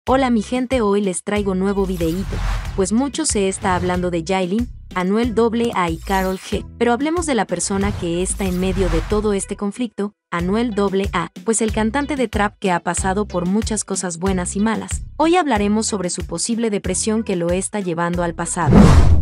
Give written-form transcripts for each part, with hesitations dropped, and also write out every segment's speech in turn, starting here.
Hola mi gente, hoy les traigo nuevo videíto, pues mucho se está hablando de Yailin, Anuel AA y Karol G, pero hablemos de la persona que está en medio de todo este conflicto, Anuel AA, pues el cantante de trap que ha pasado por muchas cosas buenas y malas. Hoy hablaremos sobre su posible depresión que lo está llevando al pasado.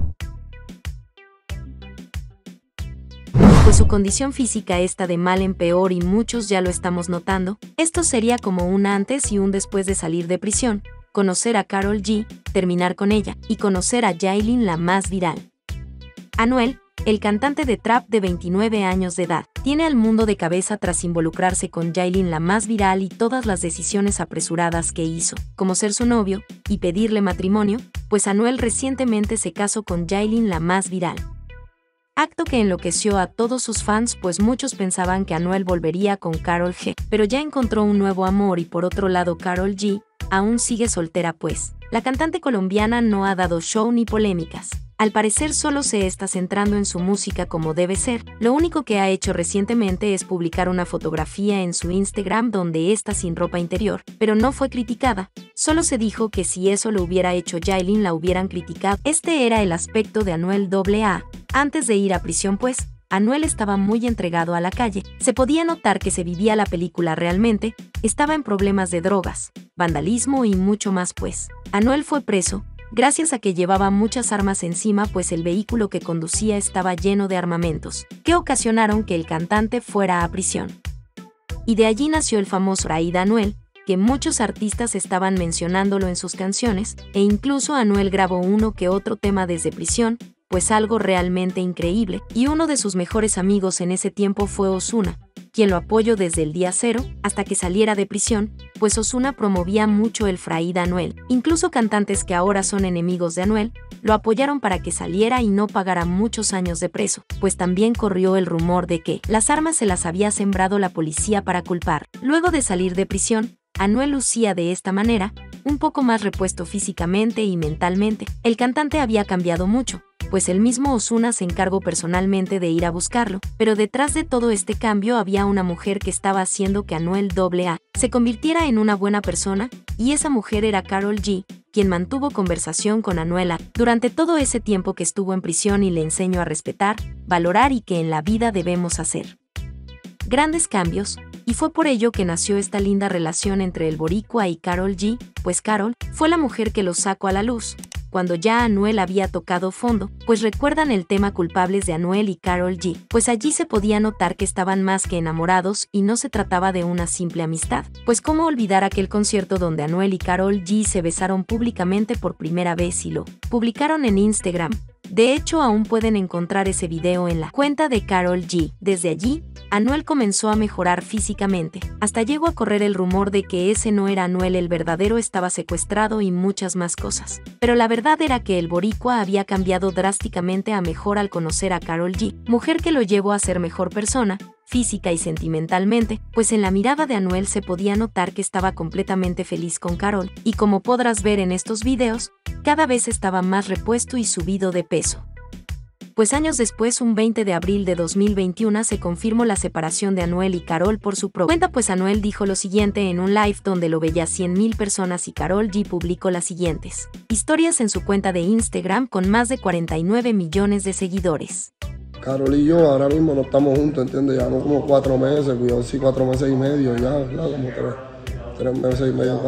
Pues su condición física está de mal en peor y muchos ya lo estamos notando. Esto sería como un antes y un después de salir de prisión, conocer a Karol G, terminar con ella, y conocer a Yailin, la más viral. Anuel, el cantante de trap de 29 años de edad, tiene al mundo de cabeza tras involucrarse con Yailin, la más viral, y todas las decisiones apresuradas que hizo, como ser su novio y pedirle matrimonio, pues Anuel recientemente se casó con Yailin, la más viral. Acto que enloqueció a todos sus fans, pues muchos pensaban que Anuel volvería con Karol G, pero ya encontró un nuevo amor. Y por otro lado, Karol G aún sigue soltera, pues la cantante colombiana no ha dado show ni polémicas. Al parecer solo se está centrando en su música como debe ser. Lo único que ha hecho recientemente es publicar una fotografía en su Instagram donde está sin ropa interior, pero no fue criticada. Solo se dijo que si eso lo hubiera hecho Yailin la hubieran criticado. Este era el aspecto de Anuel AA. Antes de ir a prisión, pues, Anuel estaba muy entregado a la calle. Se podía notar que se vivía la película realmente, estaba en problemas de drogas, vandalismo y mucho más, pues. Anuel fue preso gracias a que llevaba muchas armas encima, pues el vehículo que conducía estaba lleno de armamentos, que ocasionaron que el cantante fuera a prisión. Y de allí nació el famoso Raída Anuel, que muchos artistas estaban mencionándolo en sus canciones, e incluso Anuel grabó uno que otro tema desde prisión, pues algo realmente increíble, y uno de sus mejores amigos en ese tiempo fue Ozuna, quien lo apoyó desde el día cero hasta que saliera de prisión, pues Ozuna promovía mucho el Raída Anuel. Incluso cantantes que ahora son enemigos de Anuel lo apoyaron para que saliera y no pagara muchos años de preso, pues también corrió el rumor de que las armas se las había sembrado la policía para culpar. Luego de salir de prisión, Anuel lucía de esta manera, un poco más repuesto físicamente y mentalmente. El cantante había cambiado mucho, pues el mismo Ozuna se encargó personalmente de ir a buscarlo, pero detrás de todo este cambio había una mujer que estaba haciendo que Anuel AA se convirtiera en una buena persona, y esa mujer era Karol G, quien mantuvo conversación con Anuel durante todo ese tiempo que estuvo en prisión y le enseñó a respetar, valorar y que en la vida debemos hacer grandes cambios, y fue por ello que nació esta linda relación entre el boricua y Karol G, pues Karol fue la mujer que lo sacó a la luz, cuando ya Anuel había tocado fondo, pues recuerdan el tema Culpables de Anuel y Karol G, pues allí se podía notar que estaban más que enamorados y no se trataba de una simple amistad, pues cómo olvidar aquel concierto donde Anuel y Karol G se besaron públicamente por primera vez y lo publicaron en Instagram. De hecho, aún pueden encontrar ese video en la cuenta de Karol G. Desde allí, Anuel comenzó a mejorar físicamente, hasta llegó a correr el rumor de que ese no era Anuel el verdadero, estaba secuestrado y muchas más cosas. Pero la verdad era que el boricua había cambiado drásticamente a mejor al conocer a Karol G, mujer que lo llevó a ser mejor persona, física y sentimentalmente, pues en la mirada de Anuel se podía notar que estaba completamente feliz con Karol, y como podrás ver en estos videos, cada vez estaba más repuesto y subido de peso. Pues años después, un 20 de abril de 2021, se confirmó la separación de Anuel y Karol por su propia cuenta, pues Anuel dijo lo siguiente en un live donde lo veía 100,000 personas y Karol G publicó las siguientes historias en su cuenta de Instagram con más de 49 millones de seguidores. Karol y yo ahora mismo no estamos juntos, ¿entiendes? Llevamos como 4 meses, cuidado, sí, 4 meses y medio ya, ¿verdad? Como 3 meses y medio.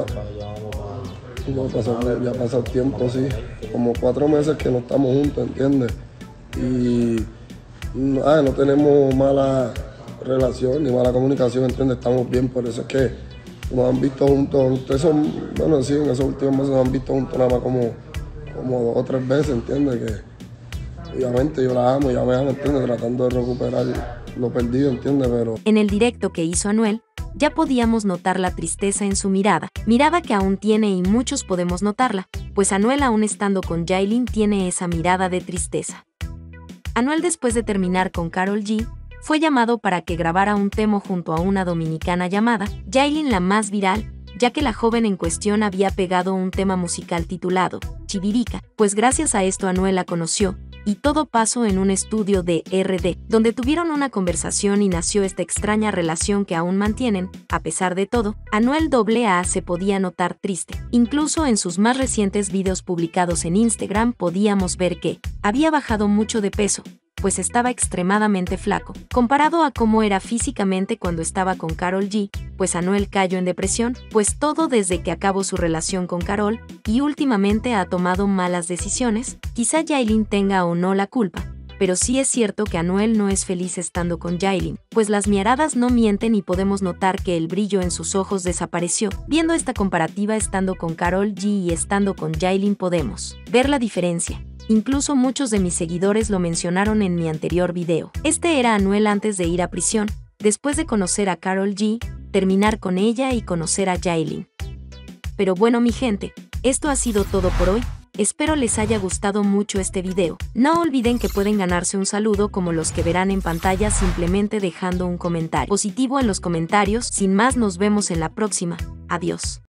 Ya ha pasado tiempo, sí. Como 4 meses que no estamos juntos, ¿entiendes? Y no tenemos mala relación ni mala comunicación, ¿entiendes? Estamos bien, por eso es que nos han visto juntos. Ustedes son, bueno, sí, en esos últimos meses nos han visto juntos nada más como 2 o 3 veces, ¿entiendes? Que obviamente yo la amo, ella me ama, ¿entiendes? Tratando de recuperar lo perdido, ¿entiendes? Pero en el directo que hizo Anuel, ya podíamos notar la tristeza en su mirada que aún tiene y muchos podemos notarla, pues Anuel aún estando con Yailin tiene esa mirada de tristeza. Anuel, después de terminar con Karol G, fue llamado para que grabara un tema junto a una dominicana llamada Yailin, la más viral, ya que la joven en cuestión había pegado un tema musical titulado Chivirica, pues gracias a esto Anuel la conoció y todo pasó en un estudio de RD, donde tuvieron una conversación y nació esta extraña relación que aún mantienen. A pesar de todo, Anuel AA se podía notar triste. Incluso en sus más recientes videos publicados en Instagram podíamos ver que había bajado mucho de peso, pues estaba extremadamente flaco, comparado a cómo era físicamente cuando estaba con Karol G, pues Anuel cayó en depresión, pues todo desde que acabó su relación con Karol, y últimamente ha tomado malas decisiones. Quizá Yailin tenga o no la culpa, pero sí es cierto que Anuel no es feliz estando con Yailin, pues las miradas no mienten y podemos notar que el brillo en sus ojos desapareció. Viendo esta comparativa estando con Karol G y estando con Yailin podemos ver la diferencia. Incluso muchos de mis seguidores lo mencionaron en mi anterior video. Este era Anuel antes de ir a prisión, después de conocer a Karol G, terminar con ella y conocer a Yailin. Pero bueno mi gente, esto ha sido todo por hoy. Espero les haya gustado mucho este video. No olviden que pueden ganarse un saludo como los que verán en pantalla simplemente dejando un comentario positivo en los comentarios. Sin más, nos vemos en la próxima. Adiós.